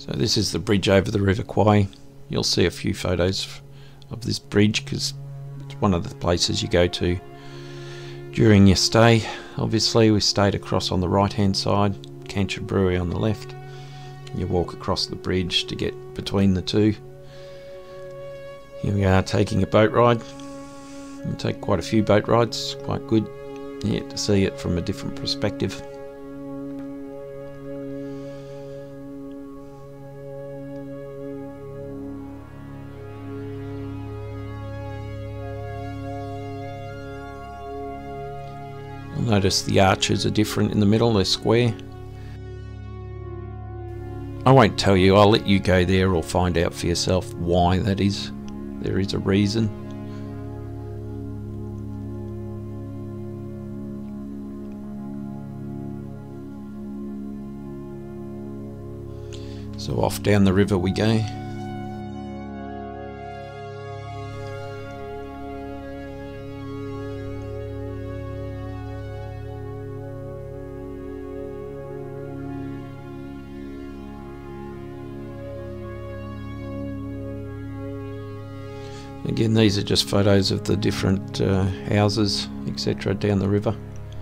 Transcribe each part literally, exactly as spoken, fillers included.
So this is the bridge over the River Kwai. You'll see a few photos of this bridge because it's one of the places you go to during your stay. Obviously we stayed across on the right hand side, Canterbury on the left. You walk across the bridge to get between the two. Here we are taking a boat ride. We take quite a few boat rides, quite good yeah, to see it from a different perspective. Notice the arches are different in the middle, they're square. I won't tell you, I'll let you go there or find out for yourself why that is. There is a reason. So off down the river we go. Again, these are just photos of the different uh, houses, et cetera down the river.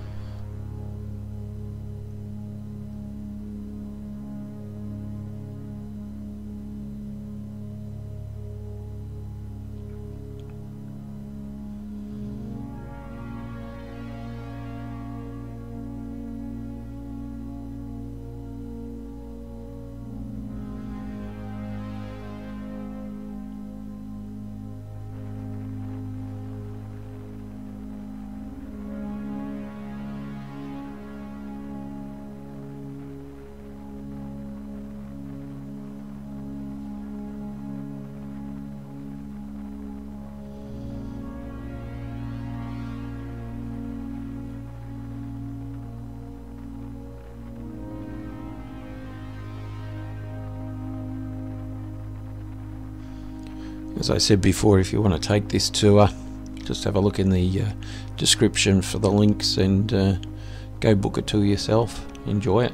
As I said before, if you want to take this tour, just have a look in the uh, description for the links and uh, go book a tour yourself. Enjoy it.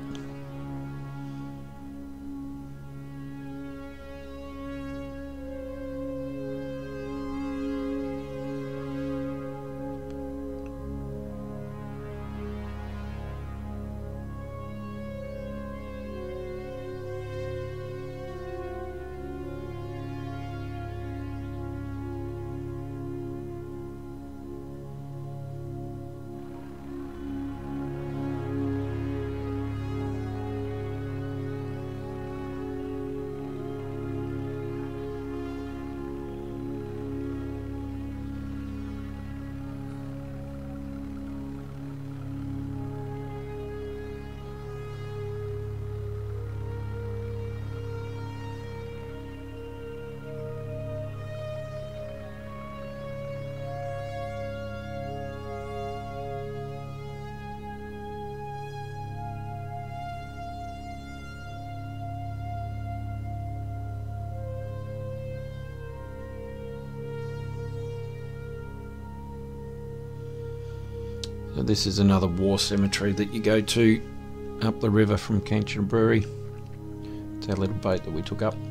So this is another war cemetery that you go to up the river from Canterbury. It's our little boat that we took up.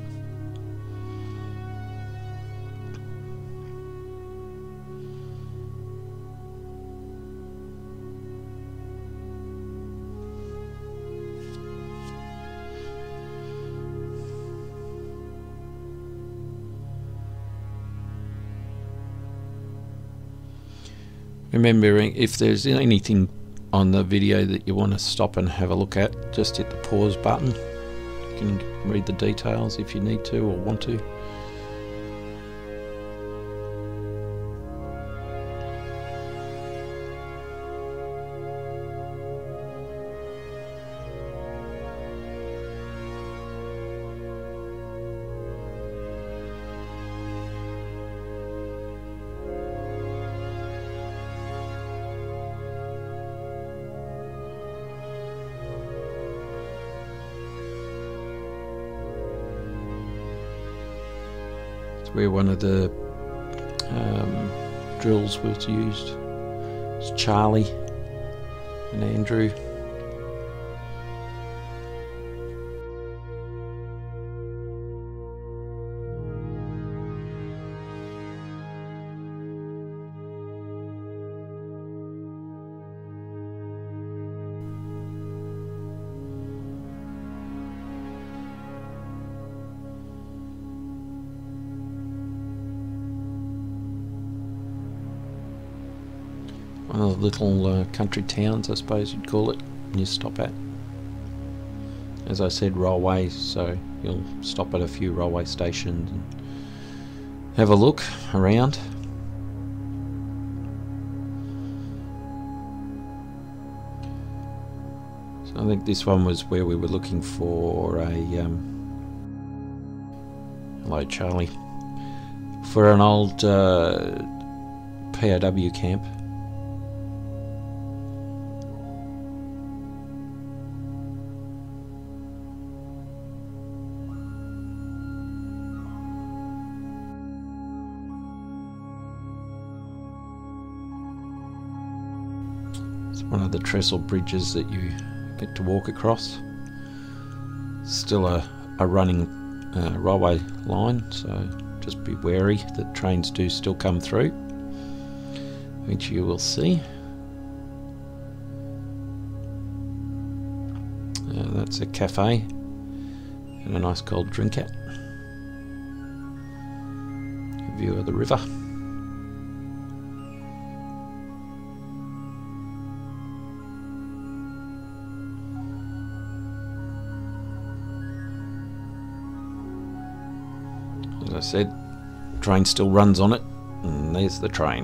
Remembering, if there's anything on the video that you want to stop and have a look at, just hit the pause button. You can read the details if you need to or want to. Where one of the um, drills was used. It's Charlie and Andrew. One of the little uh, country towns, I suppose you'd call it, you stop at. As I said, railways, so you'll stop at a few railway stations and have a look around. So I think this one was where we were looking for a um, hello Charlie, for an old uh, P O W camp. It's one of the trestle bridges that you get to walk across. Still a, a running uh, railway line, so just be wary that trains do still come through, which you will see. Uh, that's a cafe and a nice cold drink at. A view of the river. As I said, train still runs on it, and there's the train.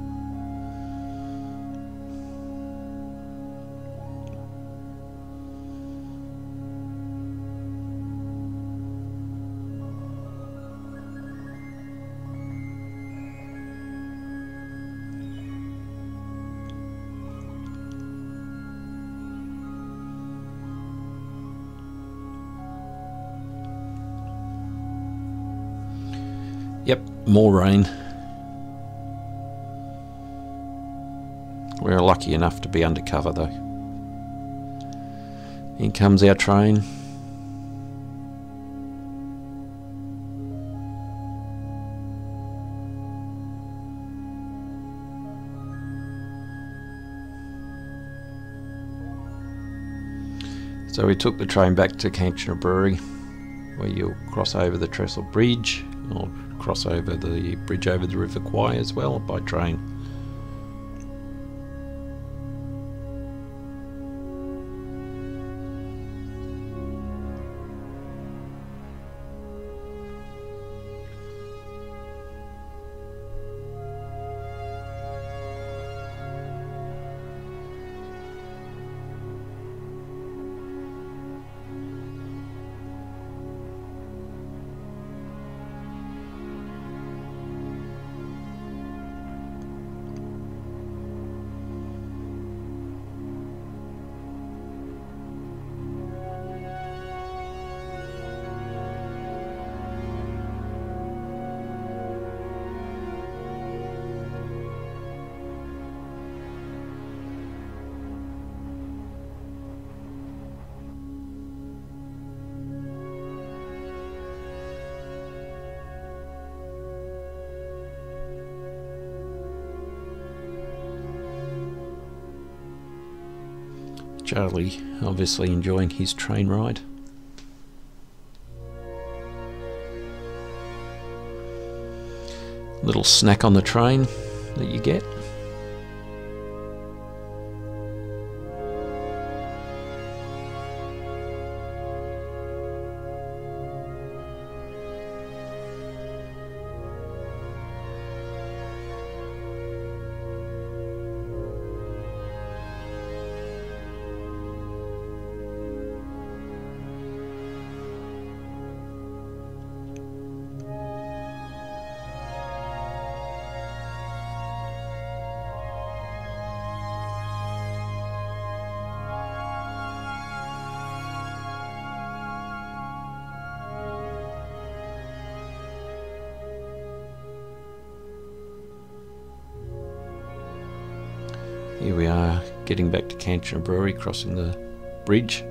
Yep, more rain. We're lucky enough to be undercover though. In comes our train. So we took the train back to Kanchanaburi, where you'll cross over the Trestle Bridge, or cross over the bridge over the River Kwai as well by train. Charlie obviously enjoying his train ride. Little snack on the train that you get. Here we are getting back to Kanchanaburi, crossing the bridge.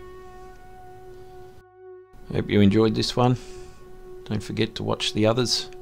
Hope you enjoyed this one. Don't forget to watch the others.